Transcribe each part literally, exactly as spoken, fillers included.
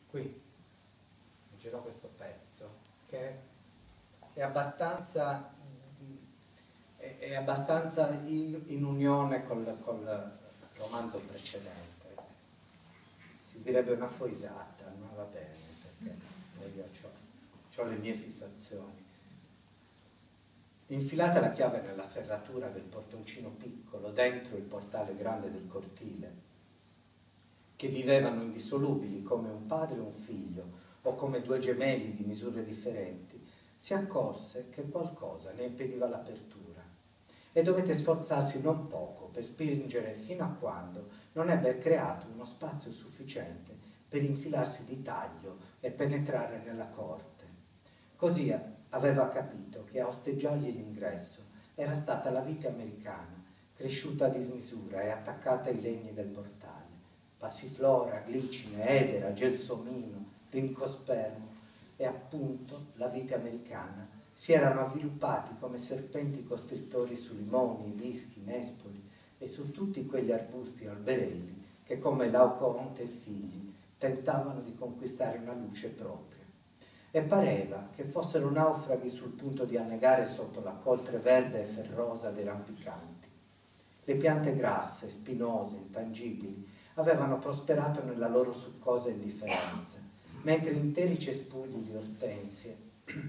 qui leggerò questo pezzo che è abbastanza, è, è abbastanza in, in unione col, col romanzo precedente. Si direbbe una foisata, ma va bene, perché io ho le mie fissazioni. Infilata la chiave nella serratura del portoncino piccolo, dentro il portale grande del cortile, che vivevano indissolubili come un padre e un figlio, o come due gemelli di misure differenti, si accorse che qualcosa ne impediva l'apertura e dovette sforzarsi non poco per spingere fino a quando non ebbe creato uno spazio sufficiente per infilarsi di taglio e penetrare nella corte. Così aveva capito che a osteggiargli l'ingresso era stata la vite americana, cresciuta a dismisura e attaccata ai legni del portale. Passiflora, glicine, edera, gelsomino, rincospermo e appunto la vite americana si erano avviluppati come serpenti costrittori su limoni, vischi, nespoli e su tutti quegli arbusti e alberelli che come Laocoonte e figli tentavano di conquistare una luce propria. E pareva che fossero naufraghi sul punto di annegare sotto la coltre verde e ferrosa dei rampicanti. Le piante grasse, spinose, intangibili, avevano prosperato nella loro succosa indifferenza, mentre interi cespugli di ortensie,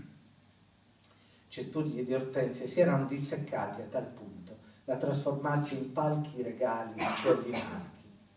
cespugli di ortensie si erano disseccati a tal punto da trasformarsi in palchi regali di cervi maschi.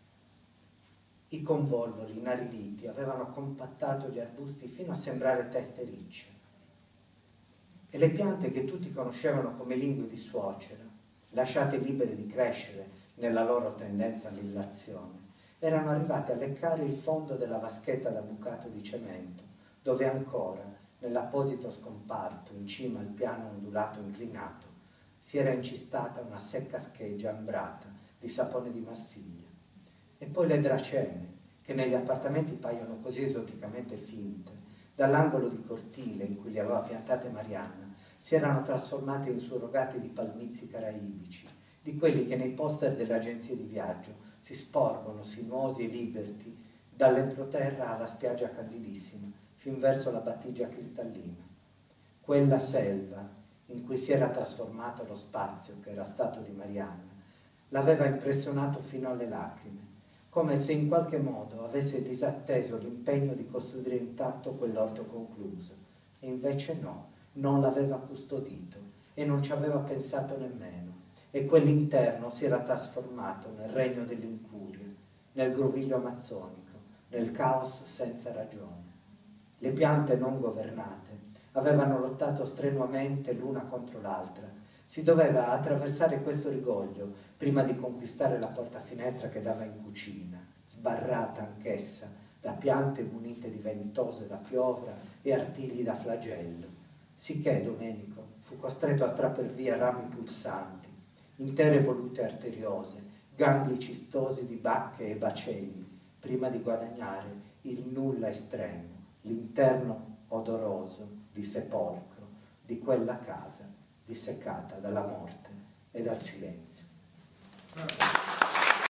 I convolvoli inariditi avevano compattato gli arbusti fino a sembrare teste ricce e le piante che tutti conoscevano come lingue di suocera, lasciate libere di crescere nella loro tendenza all'illazione, erano arrivate a leccare il fondo della vaschetta da bucato di cemento, dove ancora, nell'apposito scomparto in cima al piano ondulato inclinato, si era incistata una secca scheggia ambrata di sapone di Marsiglia. E poi le dracene, che negli appartamenti paiono così esoticamente finte, dall'angolo di cortile in cui li aveva piantate Marianna, si erano trasformate in surrogati di palmizi caraibici, di quelli che nei poster delle agenzie di viaggio si sporgono sinuosi e liberti dall'entroterra alla spiaggia candidissima, fin verso la battigia cristallina. Quella selva in cui si era trasformato lo spazio che era stato di Marianna l'aveva impressionato fino alle lacrime, come se in qualche modo avesse disatteso l'impegno di costruire intatto quell'orto concluso, e invece no, non l'aveva custodito e non ci aveva pensato nemmeno, e quell'interno si era trasformato nel regno dell'incuria, nel groviglio amazzonico, nel caos senza ragione. Le piante non governate avevano lottato strenuamente l'una contro l'altra. Si doveva attraversare questo rigoglio prima di conquistare la porta-finestra che dava in cucina, sbarrata anch'essa da piante munite di ventose da piovra e artigli da flagello. Sicché Domenico fu costretto a strapper via rami pulsanti, intere volute arteriose, gangli cistosi di bacche e bacelli, prima di guadagnare il nulla estremo, l'interno odoroso di sepolcro di quella casa disseccata dalla morte e dal silenzio.